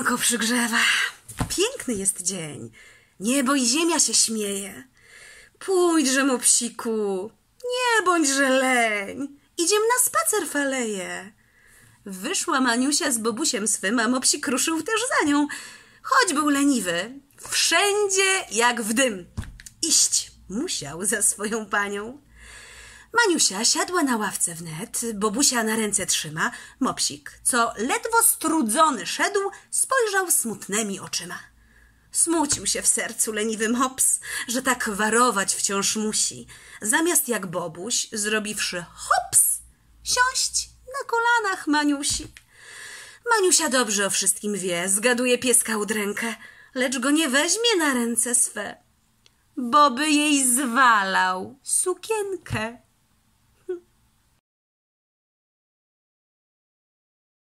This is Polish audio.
Słonko przygrzewa. Piękny jest dzień. Niebo i ziemia się śmieje. Pójdźże, mopsiku, nie bądźże leń. Idziem na spacer, faleje. Wyszła Maniusia z Bobusiem swym, a mopsik ruszył też za nią. Choć był leniwy, wszędzie jak w dym. Iść musiał za swoją panią. Maniusia siadła na ławce wnet, Bobusia na ręce trzyma. Mopsik, co ledwo strudzony szedł, spojrzał smutnymi oczyma. Smucił się w sercu leniwy mops, że tak warować wciąż musi. Zamiast jak Bobuś, zrobiwszy hops, siąść na kolanach Maniusi. Maniusia dobrze o wszystkim wie, zgaduje pieska udrękę, lecz go nie weźmie na ręce swe, bo by jej zwalał sukienkę.